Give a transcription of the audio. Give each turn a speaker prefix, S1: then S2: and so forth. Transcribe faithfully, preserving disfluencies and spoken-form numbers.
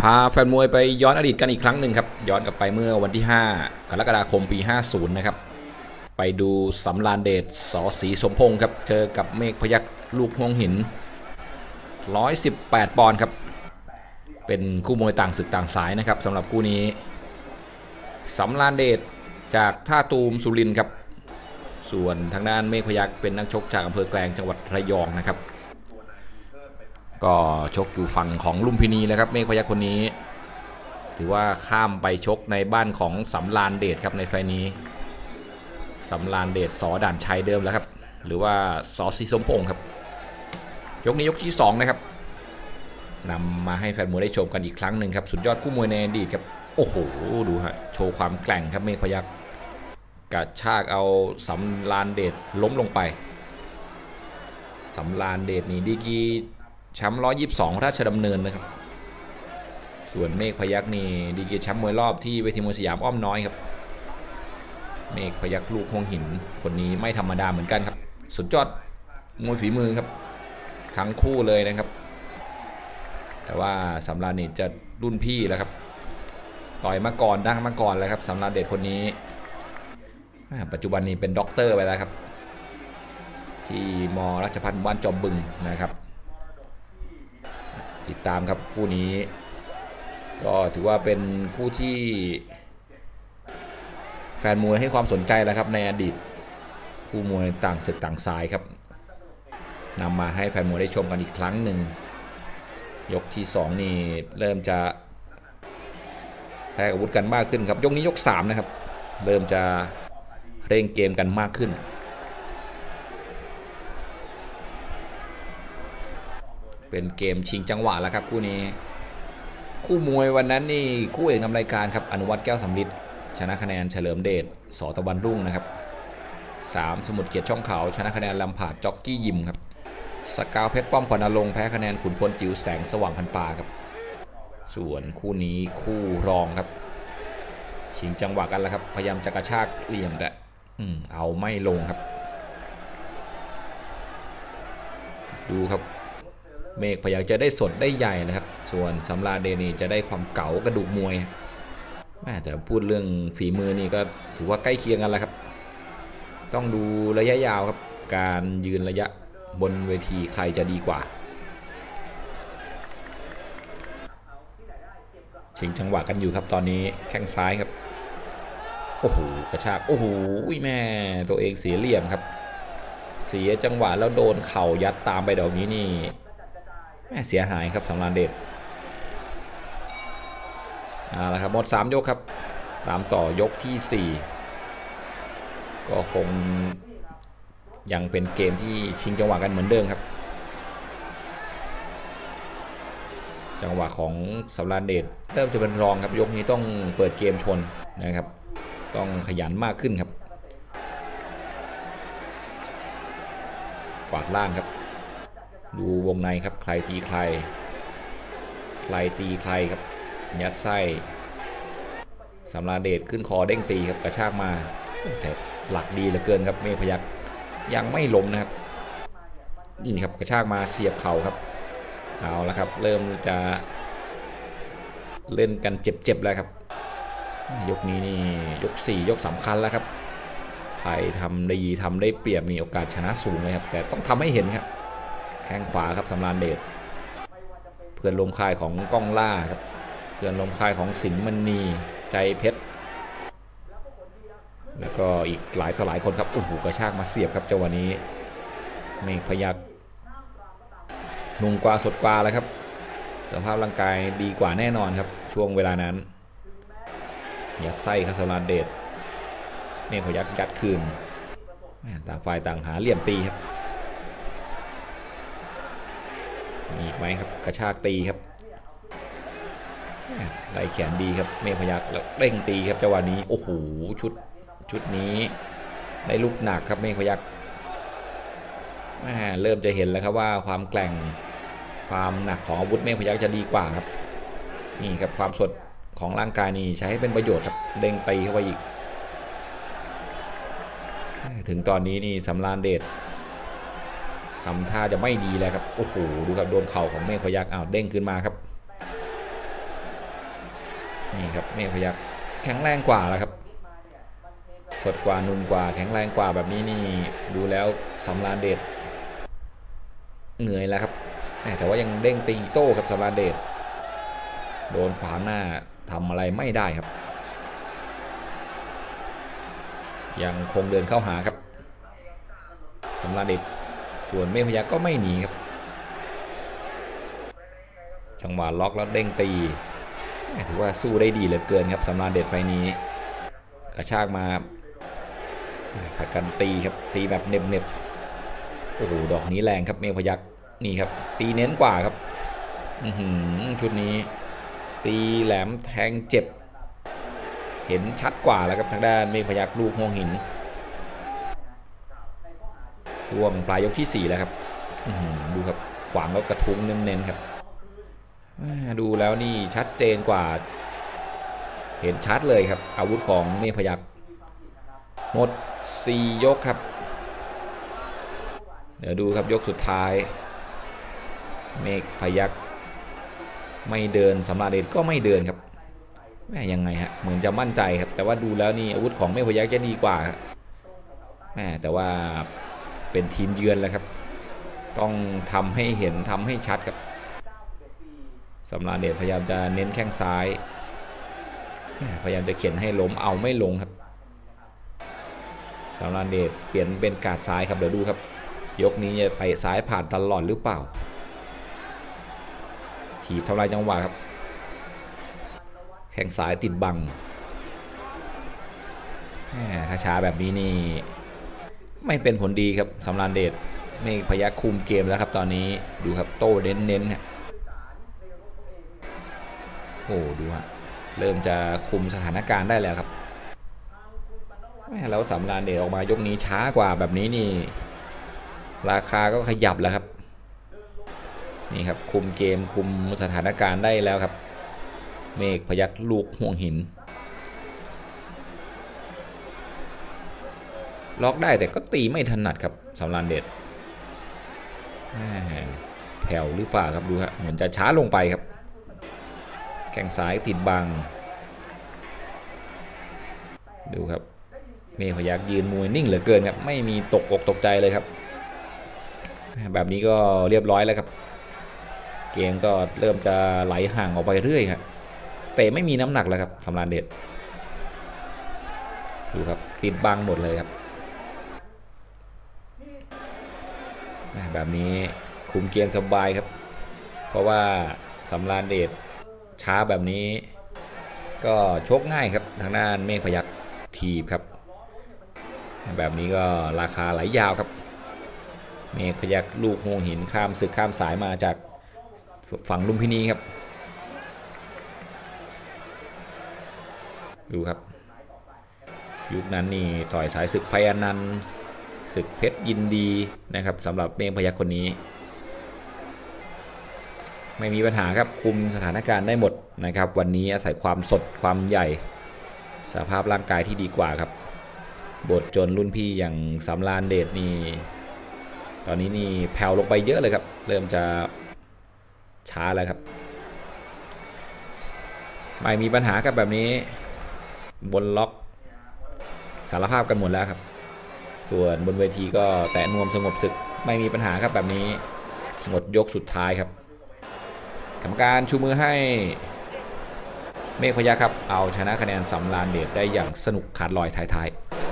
S1: พาแฟนมวยไปย้อนอดีตกันอีกครั้งหนึ่งครับย้อนกลับไปเมื่อวันที่ห้ากรกฎาคมปีห้าสิบนะครับไปดูสำราญเดชส.ศรีสมพงษ์ครับเจอกับเมฆพยัคฆ์ลูกห่วงหินหนึ่งร้อยสิบแปดปอนด์ครับเป็นคู่มวยต่างศึกต่างสายนะครับสำหรับคู่นี้สำราญเดชจากท่าตูมสุรินทร์ครับส่วนทางด้านเมฆพยัคฆ์เป็นนักชกจากอำเภอแกลงจังหวัดระยองนะครับก็ชกอยู่ฝั่งของลุมพินีแล้วครับเมฆพยัคฆ์คนนี้ถือว่าข้ามไปชกในบ้านของสำราญเดชครับในไฟนี้สำราญเดชส.ด่านชัยเดิมแล้วครับหรือว่าส.ศรีสมพงษ์ครับยกนี้ยกที่สองนะครับนำมาให้แฟนมวยได้ชมกันอีกครั้งหนึ่งครับสุดยอดคู่มวยในอดีตครับโอ้โหดูฮะโชว์ความแกร่งครับเมฆพยัคฆ์กระชากเอาสำราญเดชล้มลงไปสำราญเดชนี่ดีกีแชมป์หนึ่งร้อยยี่สิบสองราชดำเนินนะครับส่วนเมฆพยัคฆ์นี่ดีกีแชมป์มวยรอบที่เวทีมวยสยามอ้อมน้อยครับเมฆพยัคฆ์ลูกห่วงหินคนนี้ไม่ธรรมดาเหมือนกันครับสุดยอดมวยฝีมือครับทั้งคู่เลยนะครับแต่ว่าสำราญเดชจะรุ่นพี่แล้วครับต่อยมาก่อนดังมาก่อนแล้วครับสำราญเดชคนนี้ปัจจุบันนี้เป็นด็อกเตอร์ไปแล้วครับที่ม.ราชภัฏบ้านจอมบึงนะครับติดตามครับคู่นี้ก็ถือว่าเป็นคู่ที่แฟนมวยให้ความสนใจแล้วครับในอดีตคู่มวยต่างศึกต่างสายครับนำมาให้แฟนมวยได้ชมกันอีกครั้งหนึ่งยกที่สองนี่เริ่มจะแพ้อาวุธกันมากขึ้นครับยกนี้ยกสามนะครับเริ่มจะเร่งเกมกันมากขึ้นเป็นเกมชิงจังหวะแล้วครับคู่นี้คู่มวยวันนั้นนี่คู่เอกนำรายการครับอนุวัฒน์แก้วสำริดชนะคะแนนเฉลิมเดชส.ตะวันรุ่งนะครับสามสมุทรเกียรติช่องเขาชนะคะแนนลำผาดจ็อกกี้ยิมครับสกาวเพชรป้อมขวัญนรงค์แพ้คะแนนขุนพลจิ๋วแสงสว่างพันปาครับส่วนคู่นี้คู่รองครับชิงจังหวะกันแล้วครับพยายามจะกระชากเหลี่ยมแต่อืมเอาไม่ลงครับดูครับเมฆพยัคฆ์จะได้สดได้ใหญ่นะครับส่วนสำราญเดชนี่จะได้ความเก๋ากระดูกมวยแต่พูดเรื่องฝีมือนี่ก็ถือว่าใกล้เคียงกันแล้วครับต้องดูระยะยาวครับการยืนระยะบนเวทีใครจะดีกว่าชิงจังหวะกันอยู่ครับตอนนี้แข้งซ้ายครับโอ้โหกระชากโอ้โหแม่ตัวเองเสียเหลี่ยมครับเสียจังหวะแล้วโดนเข่ายัดตามไปดอกนี้นี่แม่เสียหายครับสำราญเดชเอาละครับหมดสามยกครับตามต่อยกที่สี่ก็คงยังเป็นเกมที่ชิงจังหวะกันเหมือนเดิมครับจังหวะของสำราญเดชเริ่มจะเป็นรองครับยกนี้ต้องเปิดเกมชนนะครับต้องขยันมากขึ้นครับกวาดล่างครับดูวงในครับใครตีใครใครตีใครครับยัดไส้สำราญเดชขึ้นคอเด้งตีครับกระชากมาแต่หลักดีเหลือเกินครับเมฆพยัคฆ์ยังไม่ล้มนะครับนี่ครับกระชากมาเสียบเข่าครับเอาละครับเริ่มจะเล่นกันเจ็บๆแล้วครับยกนี้นี่ยกสี่ยกสำคัญแล้วครับใครทำได้ดีทำได้เปรียบมีโอกาสชนะสูงเลยครับแต่ต้องทำให้เห็นครับแข้งขวาครับสำราญเดชเพื่อนลมค่ายของก้องล่าครับเพื่อนลมค่ายของสิงห์มณีใจเพชรแล้วก็อีกหลายต่อหลายคนครับโอ้โหกระชากมาเสียบครับจังหวะนี้เมฆพยัคฆ์นุ่งกว่าสดกว่าแล้วครับสภาพร่างกายดีกว่าแน่นอนครับช่วงเวลานั้นยัดไส้ครับสำราญเดชเมฆพยัคฆ์ยัดคืนต่างฝ่ายต่างหาเหลี่ยมตีครับมีไหมครับกระชากตีครับไล่แขนดีครับเมฆพยัคฆ์แล้วเร่งตีครับจังหวะนี้โอ้โหชุดชุดนี้ได้ลูกหนักครับเมฆพยัคฆ์เริ่มจะเห็นแล้วครับว่าความแกร่งความหนักของอาวุธเมฆพยัคฆ์จะดีกว่าครับนี่ครับความสดของร่างกายนี่ใช้ให้เป็นประโยชน์ครับเร่งตีเข้าไปอีกถึงตอนนี้นี่สำราญเดชทำท่าจะไม่ดีแล้วครับโอ้โหดูครับโดนเข่าของเมฆพยัคฆ์อ้าวเด้งขึ้นมาครับนี่ครับเมฆพยัคฆ์แข็งแรงกว่าแล้วครับสดกว่านุ่มกว่าแข็งแรงกว่าแบบนี้นี่ดูแล้วสำราญเดชเหนื่อยแล้วครับแต่ว่ายังเด้งตีโต้ครับสำราญเดชโดนขวางหน้าทำอะไรไม่ได้ครับยังคงเดินเข้าหาครับสำราญเดชส่วนเมฆพยัคฆ์ก็ไม่หนีครับจังหวะล็อกแล้วเด้งตีถือว่าสู้ได้ดีเหลือเกินครับสำราญเดชไฟนี้กระชากมาผัดกันตีครับตีแบบเน็บๆโอ้โหดอกนี้แรงครับเมฆพยัคฆ์นี่ครับตีเน้นกว่าครับชุดนี้ตีแหลมแทงเจ็บเห็นชัดกว่าแล้วครับทางด้านเมฆพยัคฆ์ลูกห่วงหินช่วงปลายยกที่สี่แล้วครับดูครับขวางแล้วกระทุ้งเน้นๆครับดูแล้วนี่ชัดเจนกว่าเห็นชัดเลยครับอาวุธของเมฆพยัคฆ์หมดสี่ยกครับเดี๋ยวดูครับยกสุดท้ายเมฆพยัคฆ์ไม่เดินสำราญเดชก็ไม่เดินครับแม่ยังไงฮะเหมือนจะมั่นใจครับแต่ว่าดูแล้วนี่อาวุธของเมฆพยัคฆ์จะดีกว่าครับแม่แต่ว่าเป็นทีมเยือนแล้วครับต้องทำให้เห็นทำให้ชัดครับสำราญเดชพยายามจะเน้นแข้งซ้ายพยายามจะเข็นให้ล้มเอาไม่ลงครับสำราญเดชเปลี่ยนเป็นกาดซ้ายครับเดี๋ยวดูครับยกนี้จะเตะซ้ายผ่านตลอดหรือเปล่าถีบทำลายจังหวะครับแข้งซ้ายติดบังถ้าช้าแบบนี้นี่ไม่เป็นผลดีครับสำราญเดชเมฆพยัคฆ์คุมเกมแล้วครับตอนนี้ดูครับโต้เน้นๆฮะโอ้ดูฮะเริ่มจะคุมสถานการณ์ได้แล้วครับแล้วสำราญเดชออกมายกนี้ช้ากว่าแบบนี้นี่ราคาก็ขยับแล้วครับนี่ครับคุมเกมคุมสถานการณ์ได้แล้วครับเมฆพยัคฆ์ลูกห่วงหินล็อกได้แต่ก็ตีไม่ถนัดครับสำราญเดชแผ่วหรือเปล่าครับดูฮะเหมือนจะช้าลงไปครับแข้งซ้ายติดบังดูครับเมฆพยัคฆ์ยืนมวยนิ่งเหลือเกินครับไม่มีตกอกตกใจเลยครับแบบนี้ก็เรียบร้อยแล้วครับเกมก็เริ่มจะไหลห่างออกไปเรื่อยครับเตะไม่มีน้ำหนักแล้วครับสำราญเดชดูครับติดบังหมดเลยครับแบบนี้คุมเกมสบายครับเพราะว่าสำราญเดชช้าแบบนี้ก็ชกง่ายครับทางด้านเมฆพยัคฆ์ทีบครับแบบนี้ก็ราคาไหลยาวครับเมฆพยัคฆ์ลูกห่วงหินข้ามศึกข้ามสายมาจากฝั่งลุมพินีครับดูครับยุคนั้นนี่ต่อยสายศึกพญานันท์ศึกเพชรยินดีนะครับสำหรับเมฆพยัคฆ์คนนี้ไม่มีปัญหาครับคุมสถานการณ์ได้หมดนะครับวันนี้อาศัยความสดความใหญ่สภาพร่างกายที่ดีกว่าครับบทจนรุ่นพี่อย่างสำราญเดชนี่ตอนนี้นี่แผ่วลงไปเยอะเลยครับเริ่มจะช้าแล้วครับไม่มีปัญหากับแบบนี้บนล็อกสารภาพกันหมดแล้วครับส่วนบนเวทีก็แตะนวมสงบศึกไม่มีปัญหาครับแบบนี้หมดยกสุดท้ายครับกรรมการชูมือให้เมฆพยัคฆ์ครับเอาชนะคะแนนสำราญเดชได้อย่างสนุกขาดลอยท้ายๆ